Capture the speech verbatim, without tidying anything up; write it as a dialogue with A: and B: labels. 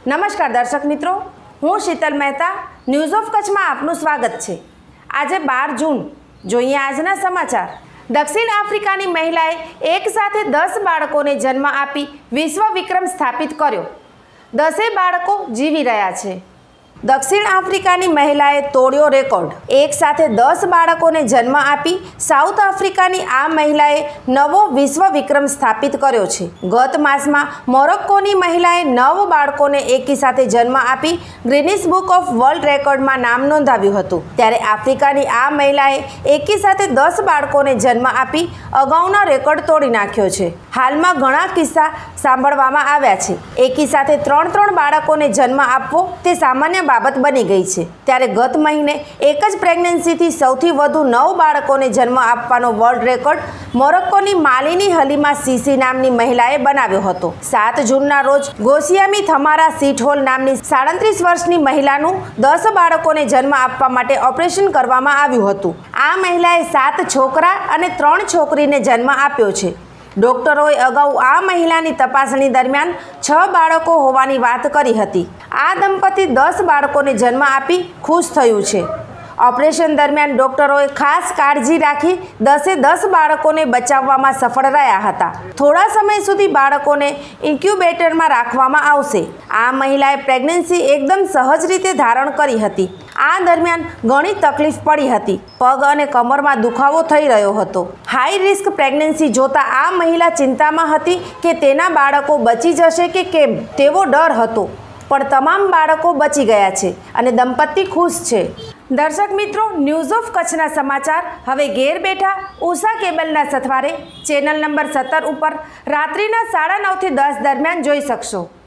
A: નમસ્કાર દર્શક મિત્રો, હું શીતલ મહેતા ન્યૂઝ ઓફ કચ્છમાં આપનું સ્વાગત છે। આજે બાર જૂન, જોઈએ આજના સમાચાર। દક્ષિણ આફ્રિકાની મહિલાએ એક સાથે દસ બાળકોને જન્મ આપી વિશ્વ વિક્રમ સ્થાપિત કર્યો। દસે બાળકો જીવી રહ્યા છે। દક્ષિણ આફ્રિકાની મહિલાએ તોડ્યો રેકોર્ડ। એક સાથે દસ બાળકોને જન્મ આપી સાઉથ આફ્રિકાની આ મહિલાએ નવો વિશ્વ વિક્રમ સ્થાપિત કર્યો છે। ગત માસમાં મોરોક્કોની મહિલાએ નવ બાળકોને એકી સાથે જન્મ આપી ગ્રીનિસ બુક ઓફ વર્લ્ડ રેકોર્ડમાં નામ નોંધાવ્યું હતું। ત્યારે આફ્રિકાની આ મહિલાએ એકી સાથે દસ બાળકોને જન્મ આપી અગાઉના રેકોર્ડ તોડી નાખ્યો છે। હાલમાં ઘણા કિસ્સા સાંભળવામાં આવ્યા છે। એકી સાથે ત્રણ ત્રણ બાળકોને જન્મ આપવો તે સામાન્ય બાબત બની ગઈ છે। ત્યારે ગત મહિને એક જ પ્રેગ્નન્સીથી સૌથી વધુ નવ બાળકોને જન્મ આપવાનો વર્લ્ડ રેકોર્ડ મોરોક્કોની માલીની હલીમા સીસી નામની મહિલાએ બનાવ્યો હતો। સાત જૂનના રોજ ગોસિયામી થમારા સીટહોલ નામની સાડત્રીસ વર્ષની મહિલાનું દસ બાળકોને જન્મ આપવા માટે ઓપરેશન કરવામાં આવ્યું હતું। આ મહિલાએ સાત છોકરા અને ત્રણ છોકરીને જન્મ આપ્યો છે। ડોક્ટરોએ અગાઉ આ મહિલાની તપાસણી દરમિયાન છ બાળકો હોવાની વાત કરી હતી। આ દંપતી દસ બાળકોને જન્મ આપી ખુશ થયું છે। ઓપરેશન દરમિયાન ડોક્ટરોએ ખાસ કાળજી રાખી દસે દસ બાળકોને બચાવવામાં સફળ રહ્યા હતા। થોડા સમય સુધી બાળકોને ઇન્ક્યુબેટરમાં રાખવામાં આવશે। આ મહિલાએ પ્રેગ્નન્સી એકદમ સહજ રીતે ધારણ કરી હતી। આ દરમિયાન ઘણી તકલીફ પડી હતી। પગ અને કમરમાં દુખાવો થઈ રહ્યો હતો। હાઈ રિસ્ક પ્રેગ્નન્સી જોતા આ મહિલા ચિંતામાં હતી કે તેના બાળકો બચી જશે કે કેમ તેવો ડર હતો, પણ તમામ બાળકો બચી ગયા છે અને દંપતી ખુશ છે। દર્શક મિત્રો, ન્યૂઝ ઓફ કચ્છના સમાચાર હવે ઘેર બેઠા ઉષા કેબલના સથવારે ચેનલ નંબર સત્તર ઉપર રાત્રિના સાડા નવથી દસ દરમિયાન જોઈ શકશો।